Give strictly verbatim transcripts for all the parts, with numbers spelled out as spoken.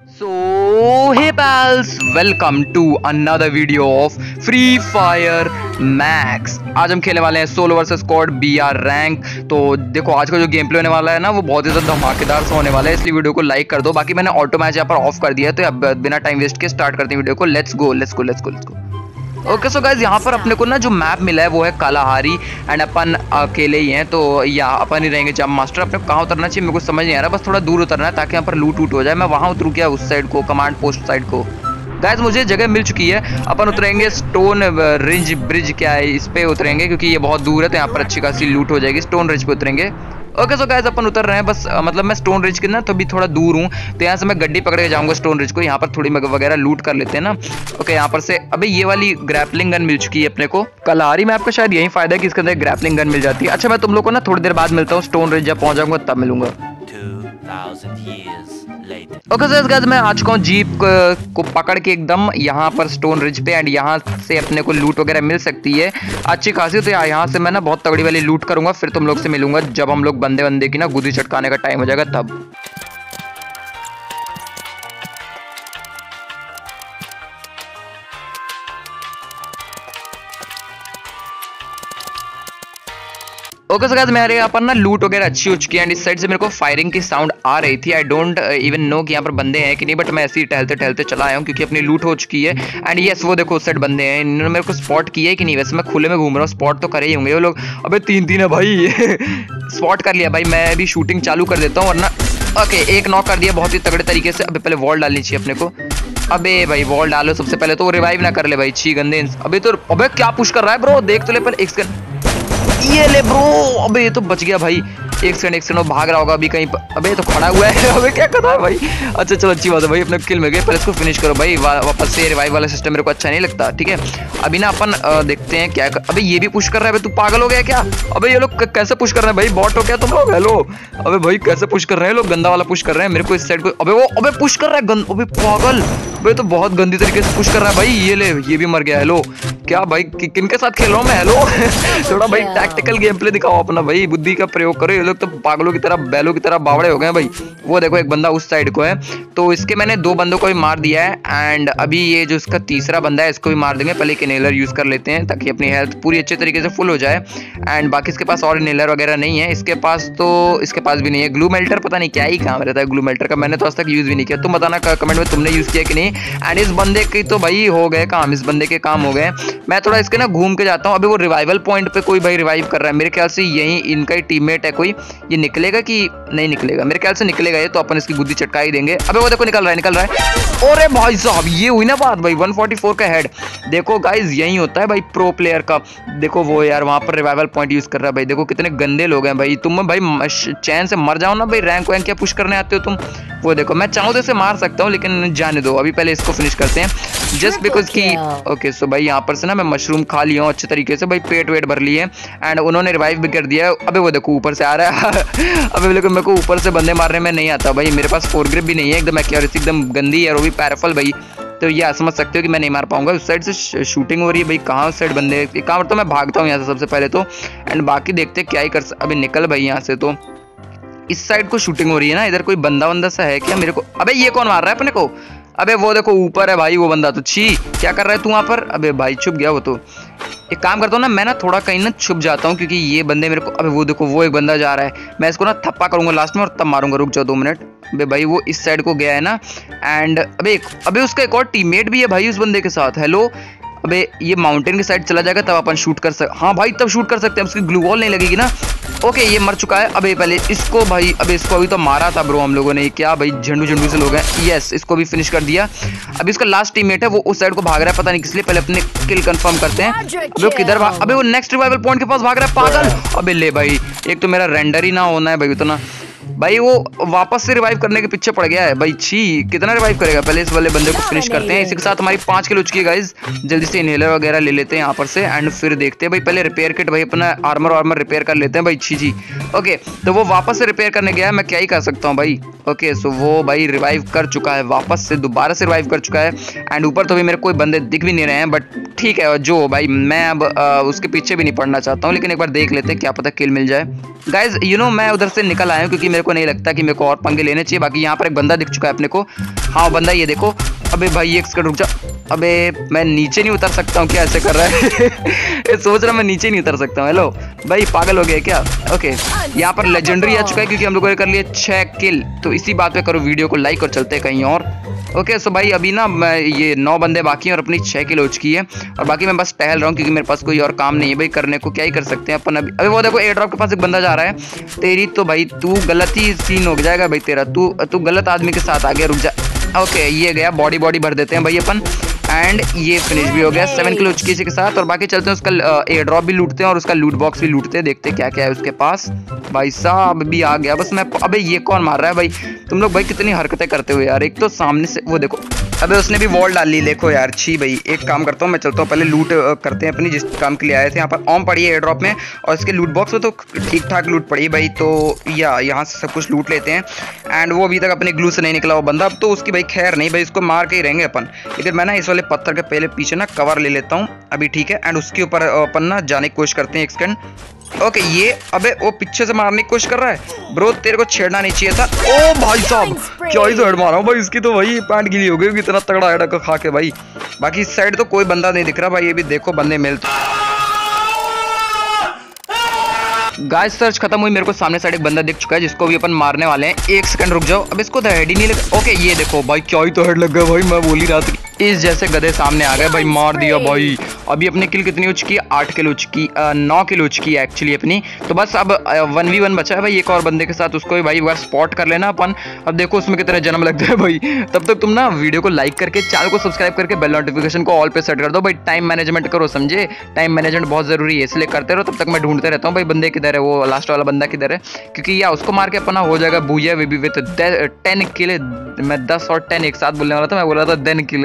So hey pals, welcome to another video of Free Fire Max। आज हम खेलने वाले हैं solo versus squad B R rank. तो देखो आज का जो गेम प्ले होने वाला है ना वो बहुत ही ज़्यादा धमाकेदार सा होने वाला है, इसलिए वीडियो को लाइक कर दो। बाकी मैंने ऑटो मैच यहाँ पर ऑफ कर दिया है, तो अब बिना टाइम वेस्ट के स्टार्ट करते हैं वीडियो को। Let's go let's go let's go let's go okay so guys, यहाँ पर अपने को ना जो मैप मिला है वो है कालाहारी एंड अपन अकेले ही हैं, तो यहाँ अपन ही रहेंगे जंप मास्टर। अपने को कहाँ उतरना चाहिए मेरे को समझ नहीं आ रहा, बस थोड़ा दूर उतरना है ताकि यहाँ पर लूट वूट हो जाए। मैं वहाँ उतरूँ क्या, उस साइड को, कमांड पोस्ट साइड को। गाइज मुझे जगह मिल चुकी है, अपन उतरेंगे स्टोन रिज ब्रिज, क्या है इस पे उतरेंगे क्योंकि ये बहुत दूर है, तो यहाँ पर अच्छी खासी लूट हो जाएगी। स्टोन रिज पे उतरेंगे। ओके सो गाइस अपन उतर रहे हैं, बस मतलब मैं स्टोन रिज के ना तो भी थोड़ा दूर हूँ, तो यहाँ से मैं गड्डी पकड़ के जाऊँगा स्टोन रिज को। यहाँ पर थोड़ी वगैरह लूट कर लेते हैं ना। ओके यहाँ पर से अबे ये वाली ग्रैपलिंग गन मिल चुकी है अपने को। कलाहारी में आपका शायद यही फायदा है कि इसके अंदर ग्रैपलिंग गन मिल जाती है। अच्छा मैं तुम लोग को ना थोड़ी देर बाद मिलता हूँ, स्टोन रिज जब पहुँच जाऊँगा तब मिलूंगा। ओके सर गाइस मैं आ चुका हूँ जीप को पकड़ के एकदम यहाँ पर स्टोन रिज पे, एंड यहाँ से अपने को लूट वगैरह मिल सकती है अच्छी खासी। तो यहाँ से मैं ना बहुत तगड़ी वाली लूट करूंगा, फिर तुम लोग से मिलूंगा जब हम लोग बंदे बंदे की ना गुद्दी चटकाने का टाइम हो जाएगा तब। ओके सो गाइस मेरे यहाँ पर ना लूट वगैरह अच्छी हो चुकी है, एंड इस साइड से मेरे को फायरिंग की साउंड आ रही थी। आई डोंट इवन नो कि यहाँ पर बंदे हैं कि नहीं, बट मैं ऐसे ही टहलते टहलते चला आया हूँ क्योंकि अपनी लूट हो चुकी है। एंड यस वो देखो उस साइड बंदे हैं, इन्होंने मेरे को स्पॉट किया है कि नहीं, वैसे मैं खुले में घूम रहा हूँ, स्पॉट तो करे ही होंगे वो लोग। अबे तीन तीन है भाई स्पॉट कर लिया भाई, मैं अभी शूटिंग चालू कर देता हूँ वरना। ओके एक नॉक कर दिया बहुत ही तगड़े तरीके से। अभी पहले वॉल डालनी चाहिए अपने को। अबे भाई वॉल डालो सबसे पहले, तो रिवाइव ना कर ले भाई, छी गंदे। अबे तो अबे क्या पुश कर रहा है ब्रो, देख तो ले पहले। एक सेकंड ये ले ब्रो, अबे ये तो बच गया भाई। एक सेकंड एक सेकंड भाग रहा होगा अभी कहीं पर। अबे तो खड़ा हुआ है अबे क्या कर रहा है भाई। अच्छा चलो अच्छी बात है भाई, अपने किल मिल गए। पहले इसको फिनिश करो भाई, वा, वापस से रिवाइव वाला सिस्टम मेरे को अच्छा नहीं लगता। ठीक है अभी ना अपन आ, देखते हैं क्या कर... अबे ये भी पुश कर रहा है, तू पागल हो गया क्या। अबे ये लोग कैसे पुश कर रहे हैं भाई, बॉट हो क्या तुम लोग, हेलो। अबे भाई कैसे पुश कर रहे हैं लोग, गंदा वाला पुश कर रहे हैं मेरे को इस साइड को। अबे वो अबे पुश कर रहा है गंद, अबे पागल भाई तो बहुत गंदी तरीके से पुश कर रहा है भाई। ये ले ये भी मर गया, हेलो क्या भाई किन के साथ खेल रहा हूँ मैं, हेलो थोड़ा भाई टैक्टिकल गेम प्ले दिखाओ अपना भाई, बुद्धि का प्रयोग करो। ये लोग तो पागलों की तरह बैलों की तरह बावड़े हो गए भाई। वो देखो एक बंदा उस साइड को है, तो इसके मैंने दो बंदों को भी मार दिया है, एंड अभी ये जो इसका तीसरा बंदा है इसको भी मार देंगे। पहले एक इनहेलर यूज कर लेते हैं ताकि अपनी हेल्थ पूरी अच्छे तरीके से फुल हो जाए। एंड बाकी इसके पास और इनहेलर वगैरह नहीं है, इसके पास तो इसके पास भी नहीं है। ग्लू मेल्टर पता नहीं क्या ही काम रहता है ग्लू मेल्टर का, मैंने तो आज तक यूज भी नहीं किया। तुम बताना कमेंट में तुमने यूज किया कि नहीं। एंड इस बंदे के तो भाई हो गए काम, इस बंदे के काम हो गए। मैं थोड़ा इसके ना घूम के जाता हूँ। अभी वो रिवाइवल पॉइंट पे कोई भाई रिवाइव कर रहा है, मेरे ख्याल से यही इनका ही टीममेट है कोई। ये निकलेगा कि नहीं निकलेगा, मेरे ख्याल से निकलेगा ये, तो अपन इसकी बुद्धि चटका ही देंगे। अबे वो देखो निकल रहा है निकल रहा है। अरे भाई साहब ये हुई ना बात भाई, वन फोर्टी फोर का हेड। देखो गाइज यही होता है भाई प्रो प्लेयर का। देखो वो यार वहां पर रिवाइवल पॉइंट यूज कर रहा है भाई, देखो कितने गंदे लोग हैं भाई। तुम भाई चैन से मर जाओ ना भाई, रैंक वैंक क्या पुश करने आते हो तुम। वो देखो मैं चाहूँ तो इसे मार सकता हूँ लेकिन जाने दो, अभी पहले इसको फिनिश करते हैं जस्ट बिकॉज की। ओके सो भाई यहाँ पर से ना मैं मशरूम खा लिया हूँ अच्छे तरीके से भाई, पेट वेट भर लिए, एंड उन्होंने रिवाइव भी कर दिया है। अबे वो देखो ऊपर से आ रहा है अबे लेकिन मेरे को ऊपर से बंदे मारने में नहीं आता भाई, मेरे पास फोर ग्रिप भी नहीं है, एकदम एक्यूरेसी एकदम गंदी है, और वो भी पैराफल भाई। तो ये समझ सकते हो कि मैं नहीं मार पाऊंगा। उस साइड से शूटिंग हो रही है भाई, कहाँ उस साइड बंदे, एक काम तो मैं भागता हूँ यहाँ से सबसे पहले तो, एंड बाकी देखते क्या ही कर। अभी निकल भाई यहाँ से, तो इस साइड को शूटिंग हो रही है ना, इधर कोई बंदा बंदा सा है क्या मेरे को। अबे ये कौन मार रहा है अपने को। अबे वो देखो ऊपर है भाई वो बंदा, तो छी क्या कर रहा है तू वहाँ पर। अबे भाई छुप गया वो तो। एक काम करता हूँ ना मैं ना थोड़ा कहीं ना छुप जाता हूँ क्योंकि ये बंदे मेरे को। अबे वो देखो वो एक बंदा जा रहा है, मैं इसको ना थप्पा करूंगा लास्ट में और तब मारूंगा, रुक जाओ दो मिनट। अबे भाई वो इस साइड को गया है ना, एंड अबे अबे उसका एक और टीममेट भी है भाई उस बंदे के साथ, हेलो। अबे ये माउंटेन की साइड चला जाएगा तब अपन शूट कर सकते, हाँ भाई तब शूट कर सकते हैं, उसकी ग्लू वॉल नहीं लगेगी ना। ओके ये मर चुका है। अबे पहले इसको भाई, अबे इसको अभी तो मारा था ब्रो हम लोगों ने, क्या भाई झंडू झंडू से लोग हैं। यस इसको भी फिनिश कर दिया। अभी इसका लास्ट टीममेट है वो उस साइड को भाग रहा है, पता नहीं किस लिए। पहले अपने किल कंफर्म करते हैं। वो किधर भाग, अबे वो नेक्स्ट रिवाइवल पॉइंट के पास भाग रहा है पागल। अबे ले भाई एक तो मेरा रेंडर ही ना होना है भाई उतना भाई, वो वापस से रिवाइव करने के पीछे पड़ गया है भाई, छी कितना रिवाइव करेगा। पहले इस वाले बंदे को फिनिश करते हैं। इसी के साथ हमारी पांच किल हो चुकी है गाइज, जल्दी से इनहेलर वगैरह ले लेते हैं यहाँ पर से, एंड फिर देखते हैं भाई। पहले रिपेयर किट भाई अपना आर्मर वार्मर रिपेयर कर लेते हैं भाई, छी जी। ओके तो वो वापस से रिपेयर करने गया है, मैं क्या ही कर सकता हूँ भाई। ओके सो वो भाई रिवाइव कर चुका है, वापस से दोबारा से रिवाइव कर चुका है, एंड ऊपर तो भी मेरे कोई बंदे दिख भी नहीं रहे हैं, बट ठीक है जो भाई मैं अब आ, उसके पीछे भी नहीं पड़ना चाहता हूँ, लेकिन एक बार देख लेते हैं क्या पता किल मिल जाए। गाइज यू नो मैं उधर से निकल आया हूँ क्योंकि मेरे को को नहीं लगता कि मेरे को और पंगे लेने चाहिए। बाकी यहाँ पर एक बंदा दिख चुका है अपने को। हाँ बंदा ये देखो। अबे भाई एक सेकंड रुक जा। अबे मैं नीचे नहीं उतर सकता हूँ क्या, ऐसे कर रहा है ये सोच रहा मैं नीचे नहीं उतर सकता हूँ। हेलो भाई पागल हो गया क्या। ओके यहाँ पर लेजेंडरी आ चुका है क्योंकि हम लोगों ने कर लिया छह किल। तो इसी बात पे करो वीडियो को लाइक और चलते हैं कहीं और। ओके सो भाई अभी ना मैं ये नौ बंदे बाकी हैं और अपनी छह किल हो चुकी है। और बाकी मैं बस टहल रहा हूँ क्योंकि मेरे पास कोई और काम नहीं है भाई करने को। क्या ही कर सकते हैं अपन अभी। अभी वो देखो एयर ड्रॉप के पास एक बंदा जा रहा है। तेरी तो भाई तू गलत ही सीन हो जाएगा भाई तेरा। तू तू गलत आदमी के साथ आ गया, रुक जा। ओके ये गया, बॉडी बॉडी भर देते हैं भाई अपन। एंड ये फिनिश भी हो गया, सेवन किलो चुकी इसी के साथ। और बाकी चलते हैं उसका एयर ड्रॉप भी लूटते हैं और उसका लूट बॉक्स भी लूटते हैं, देखते हैं क्या क्या है उसके पास। भाई साहब भी आ गया बस मैं। अबे ये कौन मार रहा है भाई, तुम लोग भाई कितनी हरकतें करते हो यार। एक तो सामने से वो देखो, अबे उसने भी वॉल डाल ली देखो यार, छी भाई। एक काम करता हूँ मैं चलता हूँ पहले लूट करते हैं अपनी जिस काम के लिए आए थे। यहाँ पर ऑम पड़ी है एयर ड्रॉप में और इसके लूट बॉक्स में तो ठीक ठाक लूट पड़ी है भाई। तो या यहाँ से सब कुछ लूट लेते हैं। एंड वो अभी तक अपने ग्लू से नहीं निकला वो बंदा, अब तो उसकी भाई खैर नहीं भाई, इसको मार के ही रहेंगे अपन। इधर मैं ना इस वाले पत्थर के पहले पीछे ना कवर ले लेता हूँ अभी, ठीक है। एंड उसके ऊपर अपन ना जाने की कोशिश करते हैं एक सेकंड। ओके ये अबे वो पीछे से मारने की कोशिश कर रहा है ब्रो, तेरे को छेड़ना नहीं चाहिए था। ओ भाई साहब क्या ही तो हेड मारा हूं भाई, इसकी तो भाई पैंट गीली हो गई इतना तगड़ा हेड खा के भाई। बाकी इस साइड तो कोई बंदा नहीं दिख रहा भाई, ये भी देखो बंदे मिलते। गाइस सर्च खत्म हुई, मेरे को सामने साइड एक बंदा दिख चुका है जिसको भी अपन मारने वाले हैं। एक सेकंड रुक जाओ, अब इसको तो हेड ही नहीं लगा। ओके ये देखो भाई क्या ही तो हेड लग गया भाई, मैं बोल ही रहा था इस जैसे गधे सामने आ गए भाई, मार दिया भाई। अभी अपनी किल कितनी हो चुकी है, आठ किल हो चुकी, नौ किल हो चुकी है एक्चुअली अपनी। तो बस अब वन वी वन बचा है भाई एक और बंदे के साथ, उसको भी भाई बार स्पॉट कर लेना अपन। अब देखो उसमें कितने जन्म लगते हैं भाई। तब तक तुम ना वीडियो को लाइक करके चैनल को सब्सक्राइब करके बेल नोटिफिकेशन को ऑल पे सेट कर दो भाई। टाइम मैनेजमेंट करो समझे, टाइम मैनेजमेंट बहुत जरूरी है, इसलिए करते रहो। तब तक मैं ढूंढते रहता हूँ भाई बंदे किधर है, वो लास्ट वाला बंदा किधर है, क्योंकि या उसको मार के अपना हो जाएगा भूया वे भी विद टेन किल। मैं दस और टेन एक साथ बोलने वाला था, मैं बोल रहा था देन किल।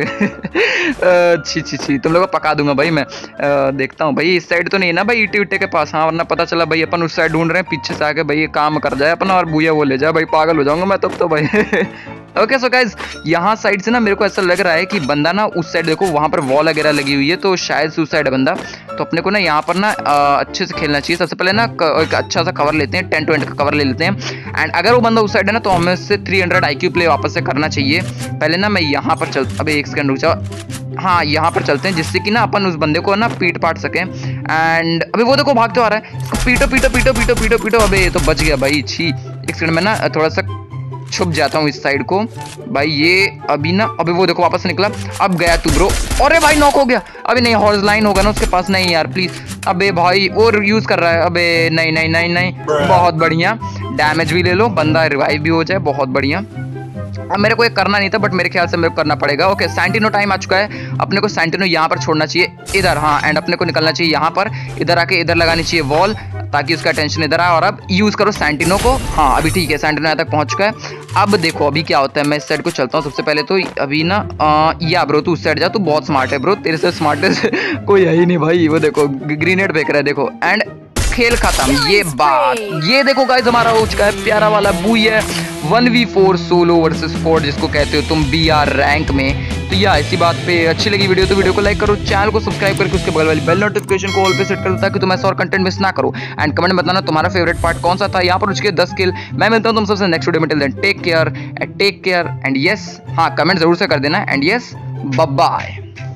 छी छी छी तुम लोगों को पका दूंगा भाई मैं। आ, देखता हूँ भाई इस साइड तो नहीं है ना भाई ईटे उटे के पास, हाँ वरना पता चला भाई अपन उस साइड ढूंढ रहे हैं, पीछे से आके भाई ये काम कर जाए अपना और भूया वो ले जाए भाई, पागल हो जाऊंगा मैं तब तो भाई। ओके सो गाइज यहाँ साइड से ना मेरे को ऐसा लग रहा है कि बंदा ना उस साइड देखो वहां पर वॉल वगैरह लगी हुई है, तो शायद से उस साइड है बंदा। तो अपने को ना यहाँ पर ना अच्छे से खेलना चाहिए। सबसे पहले ना एक अच्छा सा कवर लेते हैं, टेन टू का कवर ले लेते हैं। एंड अगर वो बंदा उस साइड है ना तो हमें उससे three hundred I Q play वापस से करना चाहिए। पहले ना मैं यहाँ पर चल, अबे एक सेकंड रुक जाओ, हाँ यहाँ पर चलते हैं जिससे कि ना अपन उस बंदे को ना पीट पाट सके। एंड अभी वो देखो भागते आ रहा है, इसको पीटो पीटो पीटो पीटो पीटो पीटो। अबे ये तो बच गया भाई, छी। एक सेकंड में ना थोड़ा सा छुप जाता हूँ इस साइड को भाई। ये अभी ना अभी वो देखो वापस निकला, अब गया तू ब्रो। अरे भाई नॉक हो गया। अभी नहीं हॉर्स लाइन होगा ना उसके पास, नहीं यार प्लीज। अबे भाई वो यूज कर रहा है, अबे नहीं नहीं नहीं नहीं, बहुत बढ़िया। डैमेज भी ले लो, बंदा रिवाइव भी हो जाए, बहुत बढ़िया। अब मेरे को ये करना नहीं था बट मेरे ख्याल से मेरे को करना पड़ेगा। ओके सैंटिनो टाइम आ चुका है, अपने को सैंटिनो यहाँ पर छोड़ना चाहिए इधर, हाँ। एंड अपने को निकलना चाहिए यहाँ पर, इधर आके इधर लगानी चाहिए वॉल ताकि उसका अटेंशन इधर आए। और अब यूज करो सैंटिनो को, हाँ अभी ठीक है सैंटिनो यहाँ तक पहुंच चुका है। अब देखो अभी क्या होता है, मैं इस साइड को चलता हूँ सबसे पहले तो। अभी ना आ, या ब्रो तू उस साइड जा, तू बहुत स्मार्ट है ब्रो, तेरे से स्मार्टेस्ट कोई है ही नहीं भाई। वो देखो ग्रेनेड फेंक रहा है देखो, एंड खेल खत्म। ये बात ये देखो गाइस हमारा हो चुका है प्यारा वाला booyah one v four solo versus four जिसको कहते हो तुम बी आर रैंक में। तो या इसी बात पे अच्छी लगी वीडियो तो वीडियो को लाइक करो, चैनल को सब्सक्राइब करके उसके बगल वाली बेल नोटिफिकेशन को ऑल पे सेट कर दो ताकि तुम ऐसा और कंटेंट मिस ना करो। एंड कमेंट में बताना तुम्हारा फेवरेट पार्ट कौन सा था। यहाँ पर उसके दस किल। मैं मिलता हूँ तुम सबसे नेक्स्ट वीडियो में, till then take care take care and yes, हाँ कमेंट जरूर से कर देना। And yes bye bye.